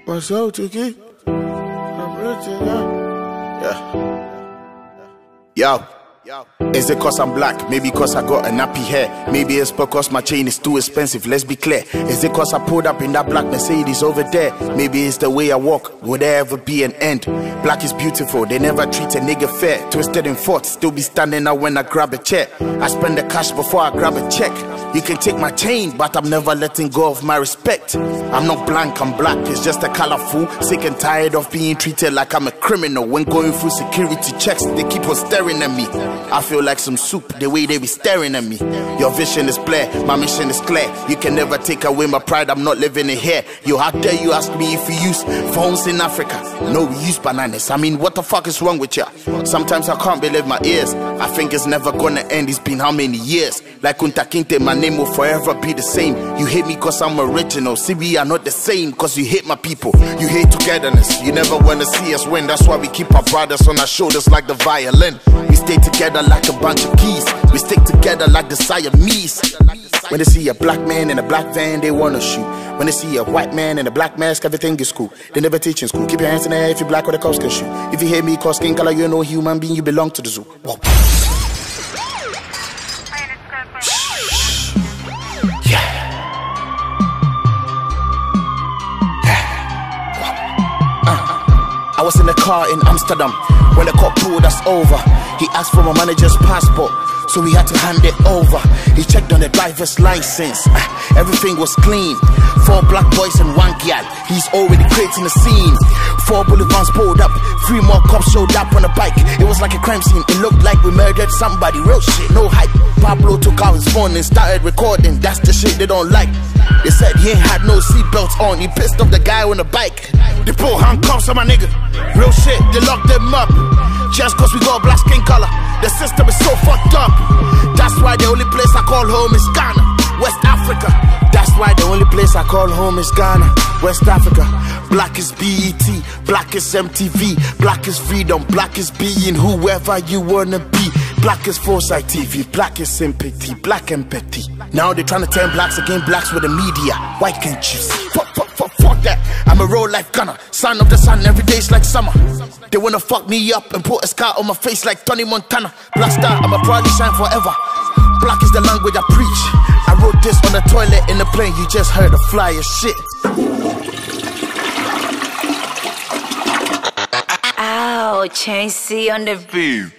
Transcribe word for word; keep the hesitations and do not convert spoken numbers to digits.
Myself, Tiki. Yeah. Yo. Is it cause I'm black? Maybe cause I got a nappy hair. Maybe it's because my chain is too expensive, let's be clear. Is it cause I pulled up in that black Mercedes over there? Maybe it's the way I walk, will there ever be an end? Black is beautiful, they never treat a nigga fair. Twisted in thoughts, still be standing out when I grab a chair. I spend the cash before I grab a check. You can take my chain, but I'm never letting go of my respect. I'm not blank, I'm black, it's just a colorful. Sick and tired of being treated like I'm a criminal. When going through security checks, they keep on staring at me. I feel like some soup, the way they be staring at me. Your vision is clear, my mission is clear. You can never take away my pride, I'm not living it here. Yo, how dare you ask me if we use phones in Africa? No, we use bananas. I mean, what the fuck is wrong with ya? Sometimes I can't believe my ears. I think it's never gonna end, it's been how many years? Like Kunta Kinte, my name will forever be the same. You hate me cause I'm original, see we are not the same. Cause you hate my people, you hate togetherness. You never wanna see us win, that's why we keep our brothers on our shoulders like the violin. We stay together like a bunch of keys. We stick together like the Siamese. When they see a black man in a black van, they wanna shoot. When they see a white man in a black mask, everything is cool. They never teach in school. Keep your hands in the air if you're black or the cops can shoot. If you hear me cause skin color, you're no human being, you belong to the zoo. Whoa. I was in the car in Amsterdam when the cop pulled us over. He asked for my manager's passport, so we had to hand it over. He checked on the driver's license, uh, everything was clean. Four black boys and one gal, he's already creating a scene. Four bullet vans pulled up, three more cops showed up on a bike. It was like a crime scene, it looked like we murdered somebody. Real shit, no hype. Pablo took out his phone and started recording. That's the shit they don't like. They said he ain't had no seatbelts on, he pissed off the guy on the bike. They put handcuffs on my nigga. Real shit, they locked them up just cause we got black skin color. The system is so fucked up. That's why the only place I call home is Ghana, West Africa. That's why the only place I call home is Ghana, West Africa. Black is B E T, black is M T V, black is freedom, black is being whoever you wanna be. Black is Foresight T V, black is sympathy, black empathy. Now they're trying to turn blacks against blacks with the media. Why can't you see? Fuck, fuck, fuck, fuck that. I'm a real life gunner, son of the sun, every day's like summer. They wanna fuck me up and put a scar on my face like Tony Montana. Black star, I'ma proudly shine forever. Black is the language I preach. I wrote this on the toilet in the plane, you just heard a flyer shit. Ow, Chain C on the beat.